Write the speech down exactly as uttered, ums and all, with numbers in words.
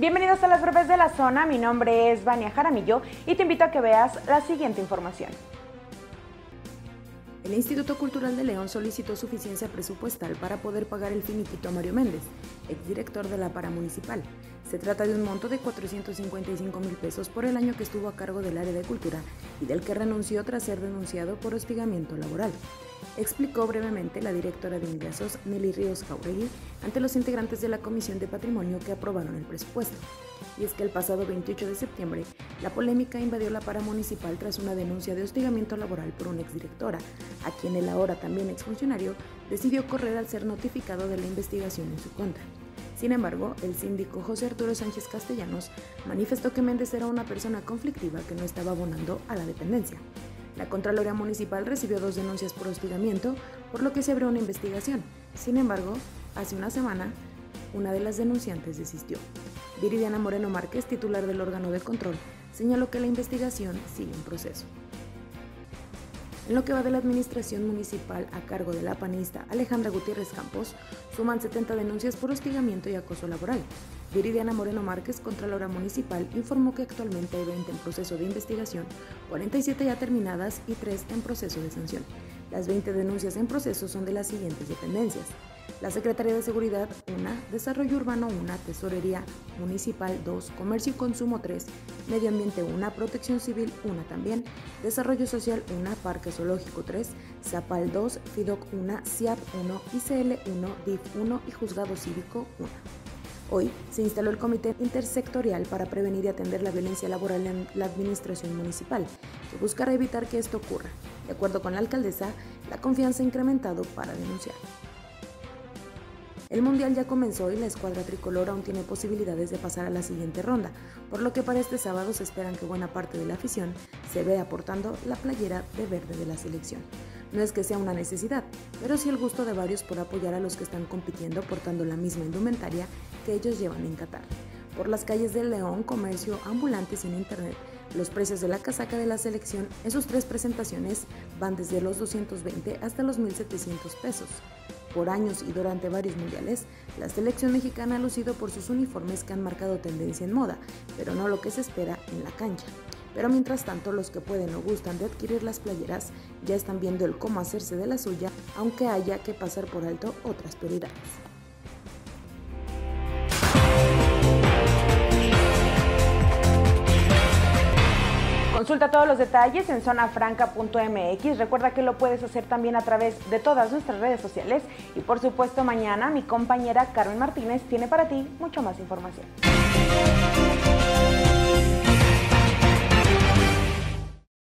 Bienvenidos a las breves de la zona, mi nombre es Vania Jaramillo y te invito a que veas la siguiente información. El Instituto Cultural de León solicitó suficiencia presupuestal para poder pagar el finiquito a Mario Méndez, exdirector de la Paramunicipal. Se trata de un monto de cuatrocientos cincuenta y cinco mil pesos por el año que estuvo a cargo del área de cultura y del que renunció tras ser denunciado por hostigamiento laboral. Explicó brevemente la directora de ingresos, Nelly Ríos Jauregui, ante los integrantes de la Comisión de Patrimonio que aprobaron el presupuesto. Y es que el pasado veintiocho de septiembre, la polémica invadió la Paramunicipal tras una denuncia de hostigamiento laboral por una exdirectora, a quien el ahora también exfuncionario decidió correr al ser notificado de la investigación en su contra. Sin embargo, el síndico José Arturo Sánchez Castellanos manifestó que Méndez era una persona conflictiva que no estaba abonando a la dependencia. La Contraloría Municipal recibió dos denuncias por hostigamiento, por lo que se abrió una investigación. Sin embargo, hace una semana, una de las denunciantes desistió. Viridiana Moreno Márquez, titular del órgano de control, señaló que la investigación sigue en proceso. En lo que va de la administración municipal a cargo de la panista Alejandra Gutiérrez Campos, suman setenta denuncias por hostigamiento y acoso laboral. Viridiana Moreno Márquez, Contralora Municipal, informó que actualmente hay veinte en proceso de investigación, cuarenta y siete ya terminadas y tres en proceso de sanción. Las veinte denuncias en proceso son de las siguientes dependencias: la Secretaría de Seguridad uno, Desarrollo Urbano uno, Tesorería Municipal dos, Comercio y Consumo tres, Medio Ambiente uno, Protección Civil uno también, Desarrollo Social uno, Parque Zoológico tres, Zapal dos, FIDOC uno, SIAP uno, I C L uno, D I F uno y Juzgado Cívico uno. Hoy se instaló el Comité Intersectorial para prevenir y atender la violencia laboral en la administración municipal, que buscará evitar que esto ocurra. De acuerdo con la alcaldesa, la confianza ha incrementado para denunciar. El Mundial ya comenzó y la escuadra tricolor aún tiene posibilidades de pasar a la siguiente ronda, por lo que para este sábado se esperan que buena parte de la afición se vea portando la playera de verde de la selección. No es que sea una necesidad, pero sí el gusto de varios por apoyar a los que están compitiendo portando la misma indumentaria que ellos llevan en Qatar. Por las calles de León, comercio, ambulantes y en internet, los precios de la casaca de la selección en sus tres presentaciones van desde los doscientos veinte hasta los mil setecientos pesos. Por años y durante varios mundiales, la selección mexicana ha lucido por sus uniformes que han marcado tendencia en moda, pero no lo que se espera en la cancha. Pero mientras tanto, los que pueden o gustan de adquirir las playeras ya están viendo el cómo hacerse de la suya, aunque haya que pasar por alto otras prioridades. Consulta todos los detalles en zona franca punto m x. Recuerda que lo puedes hacer también a través de todas nuestras redes sociales. Y por supuesto, mañana mi compañera Carmen Martínez tiene para ti mucho más información.